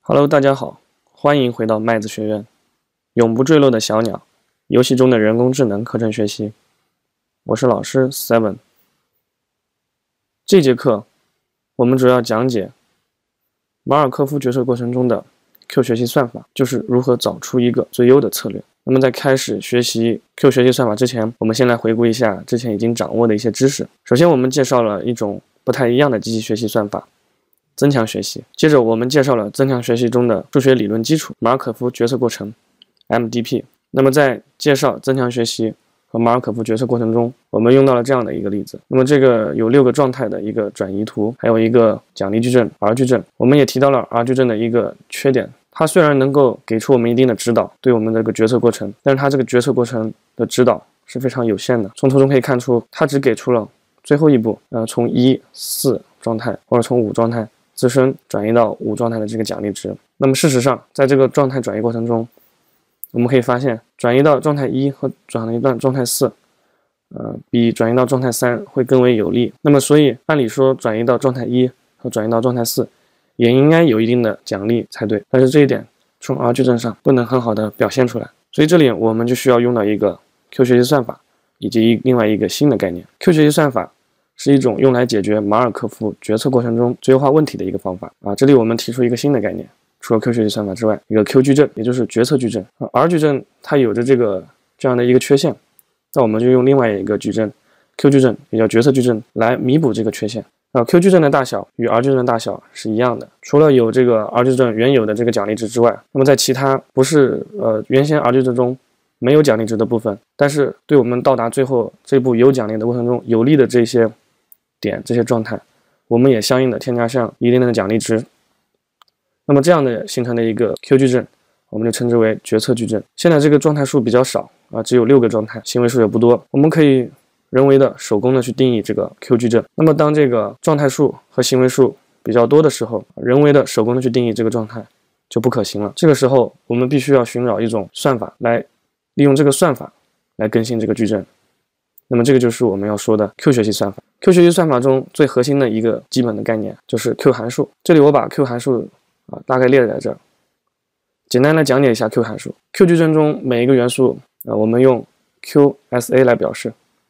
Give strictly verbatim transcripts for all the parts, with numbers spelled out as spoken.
Hello， 大家好，欢迎回到麦子学院，永不坠落的小鸟，游戏中的人工智能课程学习。我是老师 Seven。这节课我们主要讲解马尔科夫决策过程中的 Q 学习算法，就是如何找出一个最优的策略。那么在开始学习 Q 学习算法之前，我们先来回顾一下之前已经掌握的一些知识。首先，我们介绍了一种不太一样的机器学习算法。增强学习。接着我们介绍了增强学习中的数学理论基础，马尔可夫决策过程 M D P。 那么在介绍增强学习和马尔可夫决策过程中，我们用到了这样的一个例子。那么这个有六个状态的一个转移图，还有一个奖励矩阵 R 矩阵。我们也提到了 R 矩阵的一个缺点，它虽然能够给出我们一定的指导，对我们的这个决策过程，但是它这个决策过程的指导是非常有限的。从图中可以看出，它只给出了最后一步，呃，从一、四状态或者从五状态自身转移到五状态的这个奖励值。那么事实上，在这个状态转移过程中，我们可以发现，转移到状态一和转移到状态四，呃，比转移到状态三会更为有利。那么，所以按理说，转移到状态一和转移到状态四，也应该有一定的奖励才对。但是这一点从 R 矩阵上不能很好的表现出来。所以这里我们就需要用到一个 Q 学习算法，以及一另外一个新的概念。Q 学习算法是一种用来解决马尔科夫决策过程中最优化问题的一个方法啊。这里我们提出一个新的概念，除了 Q 学习算法之外，一个 Q 矩阵，也就是决策矩阵。啊、R 矩阵它有着这个这样的一个缺陷，那我们就用另外一个矩阵 Q 矩阵，也叫决策矩阵，来弥补这个缺陷。啊 ，Q 矩阵的大小与 R 矩阵的大小是一样的，除了有这个 R 矩阵原有的这个奖励值之外，那么在其他不是呃原先 R 矩阵中没有奖励值的部分，但是对我们到达最后这步有奖励的过程中有利的这些点这些状态，我们也相应的添加上一定的奖励值。那么这样的形成的一个 Q 矩阵，我们就称之为决策矩阵。现在这个状态数比较少啊，只有六个状态，行为数也不多，我们可以人为的手工的去定义这个 Q 矩阵。那么当这个状态数和行为数比较多的时候，人为的手工的去定义这个状态就不可行了。这个时候我们必须要寻找一种算法来利用这个算法来更新这个矩阵。那么这个就是我们要说的 Q 学习算法。Q 学习算法中最核心的一个基本的概念就是 Q 函数。这里我把 Q 函数啊大概列在这儿，简单来讲解一下 Q 函数。Q 矩阵中每一个元素啊，我们用 Q S A 来表示。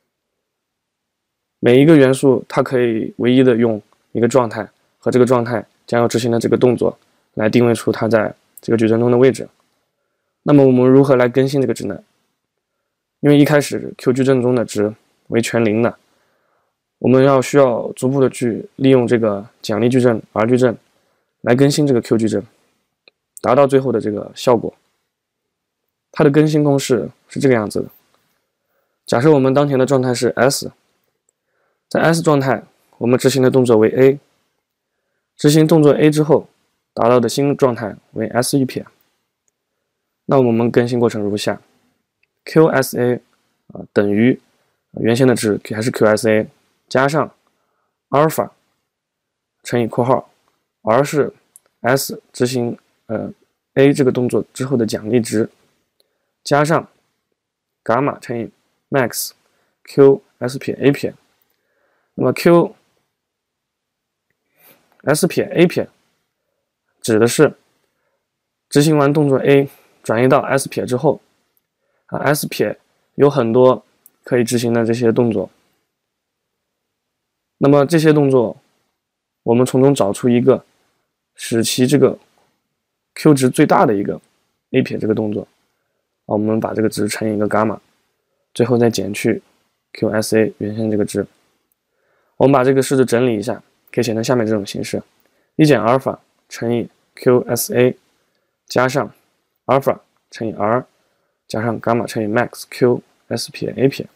每一个元素它可以唯一的用一个状态和这个状态将要执行的这个动作来定位出它在这个矩阵中的位置。那么我们如何来更新这个值呢？因为一开始 Q 矩阵中的值为全零的，我们要需要逐步的去利用这个奖励矩阵 R 矩阵来更新这个 Q 矩阵，达到最后的这个效果。它的更新公式是这个样子的。假设我们当前的状态是 S， 在 S 状态我们执行的动作为 A， 执行动作 A 之后达到的新状态为 S 一撇。那我们更新过程如下。Q S A 啊等于原先的值还是 Q S A 加上阿尔法乘以括号 R 是 S 执行呃 A 这个动作之后的奖励值，加上伽马乘以 max Q S 撇 A 撇。那么 Q S 撇 A 撇指的是执行完动作 A 转移到 S 撇之后啊 ，S 撇有很多可以执行的这些动作。那么这些动作，我们从中找出一个使其这个 Q 值最大的一个 A 撇这个动作，啊，我们把这个值乘以一个伽马，最后再减去 Q S A 原先这个值。我们把这个式子整理一下，可以写成下面这种形式：一减阿尔法乘以 Q S A 加上阿尔法乘以 R。加上伽马乘以 max Q S 撇 A 撇。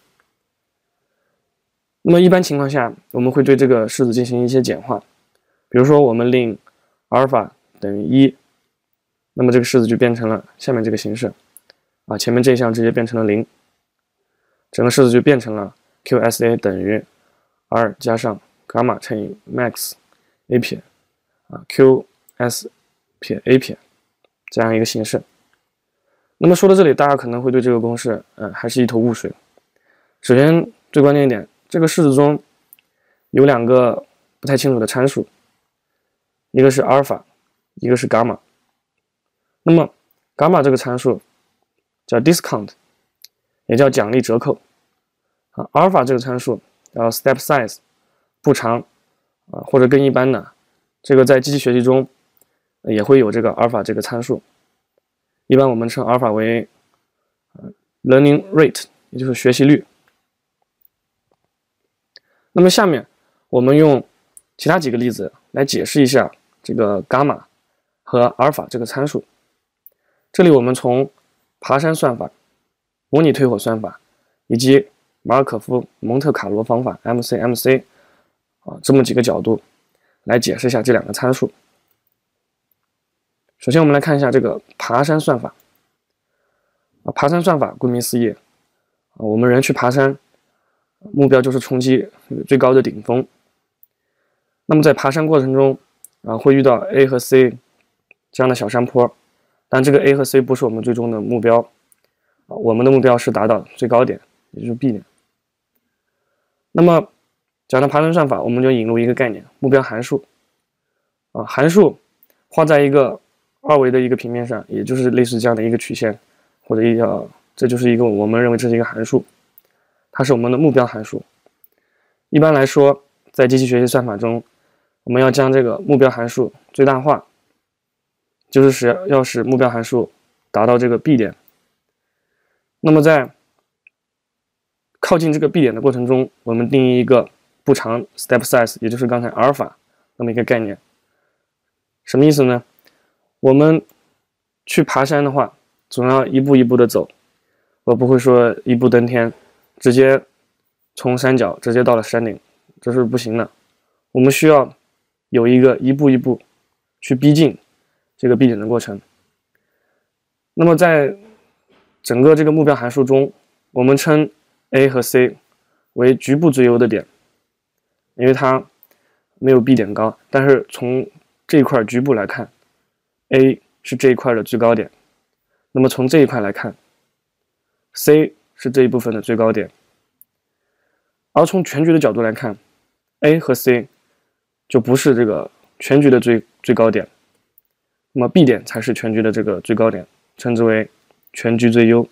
那么一般情况下，我们会对这个式子进行一些简化，比如说我们令阿尔法等于一，那么这个式子就变成了下面这个形式啊，前面这一项直接变成了零，整个式子就变成了 Q S A 等于 R 加上伽马乘以 max A 撇啊 Q S 撇 A 撇这样一个形式。那么说到这里，大家可能会对这个公式，呃，还是一头雾水。首先，最关键一点，这个式子中有两个不太清楚的参数，一个是阿尔法，一个是伽马。 那么伽马这个参数叫 discount， 也叫奖励折扣啊。阿尔法这个参数叫 step size， 步长啊，或者更一般的，这个在机器学习中也会有这个阿尔法这个参数。一般我们称阿尔法为 learning rate， 也就是学习率。那么下面我们用其他几个例子来解释一下这个伽马和阿尔法这个参数。这里我们从爬山算法、模拟推火算法以及马尔可夫蒙特卡罗方法 M C M C 啊这么几个角度来解释一下这两个参数。首先我们来看一下这个爬山算法啊，爬山算法顾名思义啊，我们人去爬山，目标就是冲击最高的顶峰。那么在爬山过程中啊，会遇到 A 和 C 这样的小山坡，但这个 A 和 C 不是我们最终的目标啊，我们的目标是达到最高点，也就是 B 点。那么讲到爬山算法，我们就引入一个概念，目标函数啊，函数画在一个二维的一个平面上，也就是类似这样的一个曲线，或者一条，这就是一个我们认为这是一个函数，它是我们的目标函数。一般来说，在机器学习算法中，我们要将这个目标函数最大化，就是使要使目标函数达到这个 B 点。那么在靠近这个 B 点的过程中，我们定义一个步长 step size， 也就是刚才阿尔法那么一个概念。什么意思呢？我们去爬山的话，总要一步一步的走，我不会说一步登天，直接从山脚直接到了山顶，这是不行的。我们需要有一个一步一步去逼近这个 B 点的过程。那么在整个这个目标函数中，我们称 A 和 C 为局部最优的点，因为它没有 B 点高，但是从这一块局部来看， A 是这一块的最高点，那么从这一块来看， C 是这一部分的最高点。而从全局的角度来看， A 和 C 就不是这个全局的最最高点，那么 B 点才是全局的这个最高点，称之为全局最优。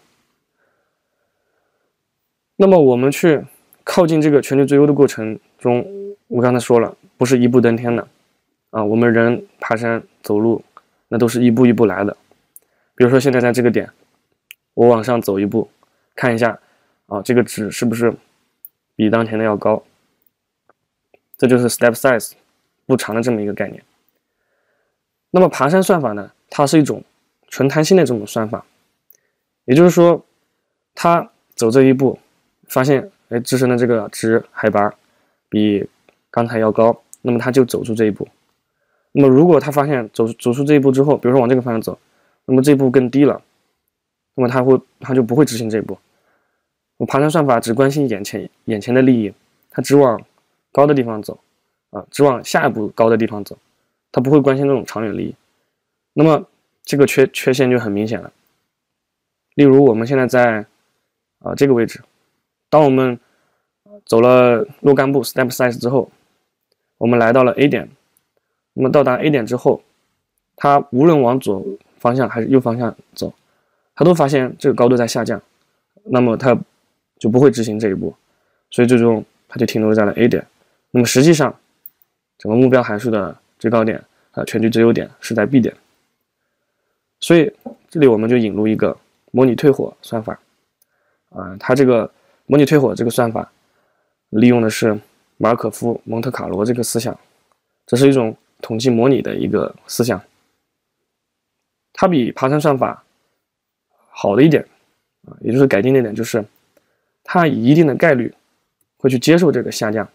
那么我们去靠近这个全局最优的过程中，我刚才说了，不是一步登天的啊，我们人爬山走路那都是一步一步来的。比如说现在在这个点，我往上走一步，看一下啊，这个值是不是比当前的要高，这就是 step size 步长的这么一个概念。那么爬山算法呢，它是一种纯弹性的这种算法，也就是说它走这一步发现哎自身的这个值海拔比刚才要高，那么它就走出这一步。那么如果他发现走走出这一步之后，比如说往这个方向走，那么这一步更低了，那么他会他就不会执行这一步。我爬山算法只关心眼前眼前的利益，它只往高的地方走啊，只往下一步高的地方走，它不会关心那种长远利益。那么这个缺缺陷就很明显了。例如我们现在在啊这个位置，当我们走了若干步 step size 之后，我们来到了 A 点。那么到达 A 点之后，它无论往左方向还是右方向走，它都发现这个高度在下降，那么它就不会执行这一步，所以最终它就停留在了 A 点。那么实际上，整个目标函数的最高点啊，全局最优点是在 B 点。所以这里我们就引入一个模拟退火算法啊，它这个模拟退火这个算法利用的是马尔可夫蒙特卡罗这个思想，这是一种统计模拟的一个思想，它比爬山算法好的一点啊，也就是改进的一点就是它以一定的概率会去接受这个下降。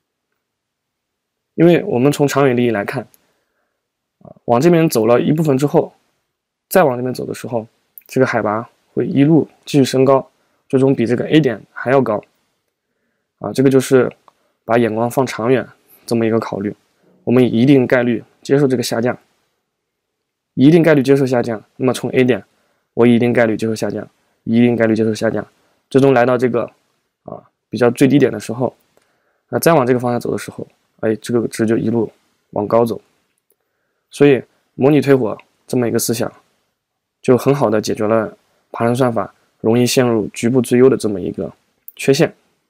因为我们从长远利益来看啊，往这边走了一部分之后，再往这边走的时候，这个海拔会一路继续升高，最终比这个 A 点还要高啊，这个就是把眼光放长远这么一个考虑。我们以一定概率接受这个下降，以一定概率接受下降，那么从 A 点我以一定概率接受下降，以一定概率接受下降，最终来到这个啊比较最低点的时候，那再往这个方向走的时候，哎，这个值就一路往高走。所以模拟推火这么一个思想就很好的解决了爬山算法容易陷入局部最优的这么一个缺陷。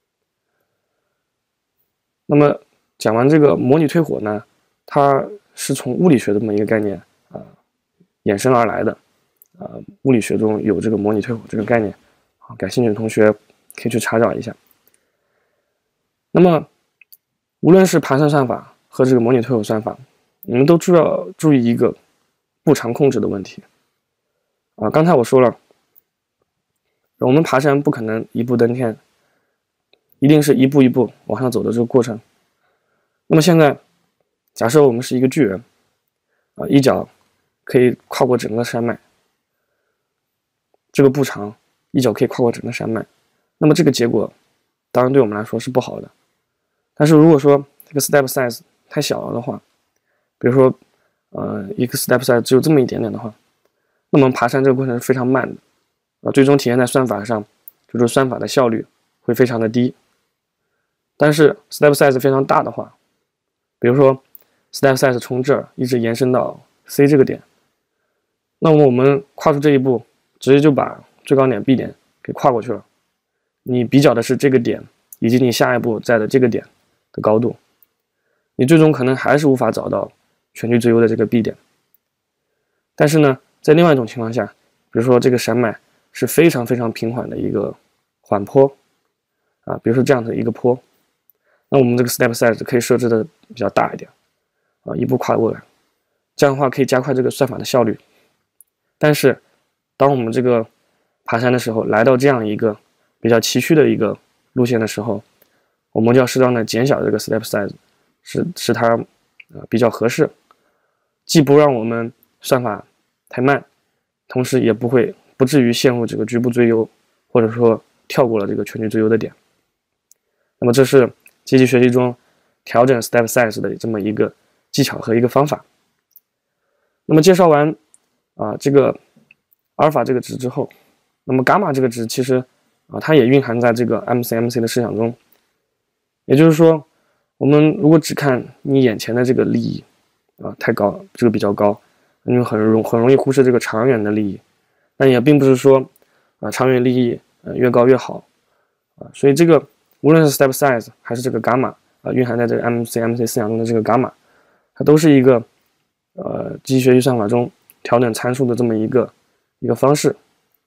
那么讲完这个模拟退火呢，它是从物理学这么一个概念啊、呃、衍生而来的。啊、呃，物理学中有这个模拟退火这个概念，啊，感兴趣的同学可以去查找一下。那么，无论是爬山算法和这个模拟退火算法，你们都需要注意一个步长控制的问题。啊，刚才我说了，我们爬山不可能一步登天，一定是一步一步往上走的这个过程。那么现在，假设我们是一个巨人，啊，一脚可以跨过整个山脉。这个步长一脚可以跨过整个山脉，那么这个结果当然对我们来说是不好的。但是如果说这个 step size 太小了的话，比如说呃一个 step size 只有这么一点点的话，那么爬山这个过程是非常慢的，呃，最终体现在算法上，就是算法的效率会非常的低。但是 step size 非常大的话，比如说 step size 从这儿一直延伸到 C 这个点，那么我们跨出这一步，直接就把最高点 B 点给跨过去了。你比较的是这个点以及你下一步在的这个点的高度，你最终可能还是无法找到全局最优的这个 B 点。但是呢，在另外一种情况下，比如说这个山脉是非常非常平缓的一个缓坡啊，比如说这样的一个坡，那我们这个 step size 可以设置的比较大一点啊，一步跨过来，这样的话可以加快这个算法的效率。但是当我们这个爬山的时候，来到这样一个比较崎岖的一个路线的时候，我们就要适当的减小这个 step size， 使使它呃比较合适，既不让我们算法太慢，同时也不会不至于陷入这个局部最优，或者说跳过了这个全局最优的点。那么这是机器学习中调整 step size 的这么一个技巧和一个方法。那么介绍完啊这个阿尔法这个值之后，那么伽马这个值其实啊它也蕴含在这个 M C M C 的市场中。也就是说，我们如果只看你眼前的这个利益啊太高，这个比较高，你就很容很容易忽视这个长远的利益。但也并不是说啊长远利益呃越高越好啊，所以这个无论是 step size 还是这个伽马啊蕴含在这个 M C M C 思想中的这个伽马，它都是一个呃机器学习算法中调整参数的这么一个一个方式。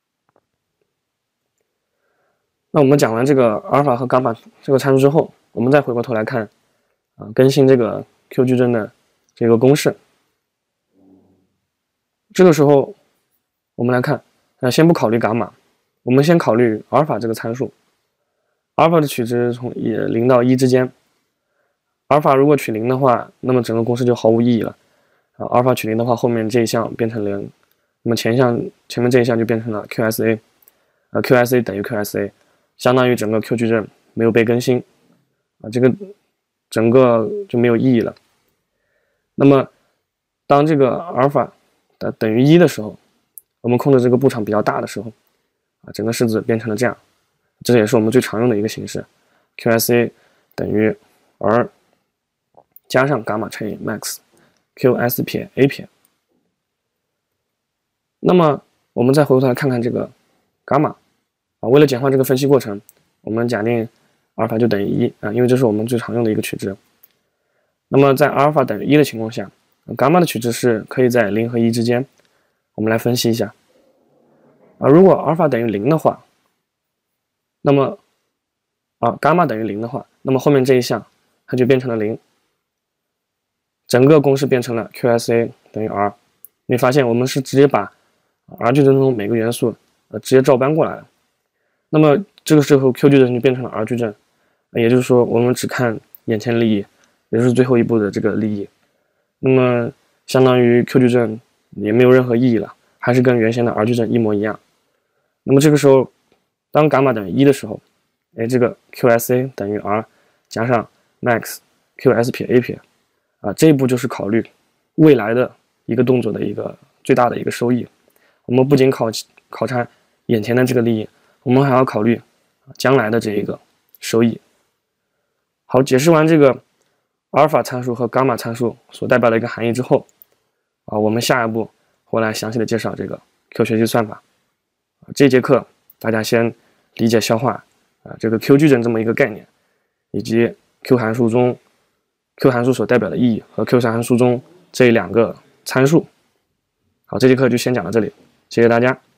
那我们讲完这个阿尔法和伽马这个参数之后，我们再回过头来看啊更新这个 Q 矩阵的这个公式。这个时候我们来看，呃，先不考虑伽马，我们先考虑阿尔法这个参数。阿尔法的取值从零到一之间，阿尔法如果取零的话，那么整个公式就毫无意义了。啊，阿尔法取零的话，后面这一项变成零，那么前项前面这一项就变成了 Q S A， 啊 Q S A 等于 Q S A， 相当于整个 Q 矩阵没有被更新，啊，这个整个就没有意义了。那么当这个阿尔法的等于一的时候，我们控制这个步长比较大的时候，啊，整个式子变成了这样，这也是我们最常用的一个形式 ，Q S A 等于 R 加上伽马乘以 max Q S 撇 A 撇。那么我们再回过头来看看这个伽马啊，为了简化这个分析过程，我们假定阿尔法就等于一啊，因为这是我们最常用的一个取值。那么在阿尔法等于一的情况下，伽马的取值是可以在零和一之间。我们来分析一下啊，如果阿尔法等于零的话，那么啊伽马等于零的话，那么后面这一项它就变成了零，整个公式变成了 Q S A 等于 R。你发现我们是直接把 R 矩阵中每个元素呃直接照搬过来了。那么这个时候 Q 矩阵就变成了 R 矩阵，也就是说我们只看眼前利益，也就是最后一步的这个利益。那么相当于 Q 矩阵也没有任何意义了，还是跟原先的 R 矩阵一模一样。那么这个时候，当伽马等于一的时候，哎，这个 Q S A 等于 R 加上 max Q S 撇 A 撇，啊，这一步就是考虑未来的一个动作的一个最大的一个收益。我们不仅考考察眼前的这个利益，我们还要考虑将来的这一个收益。好，解释完这个阿尔法参数和伽马参数所代表的一个含义之后，啊，我们下一步会来详细的介绍这个 Q 学习算法。这节课大家先理解消化啊这个 Q 矩阵这么一个概念，以及 Q 函数中 Q 函数所代表的意义和 Q 函数中这两个参数。好，这节课就先讲到这里，谢谢大家。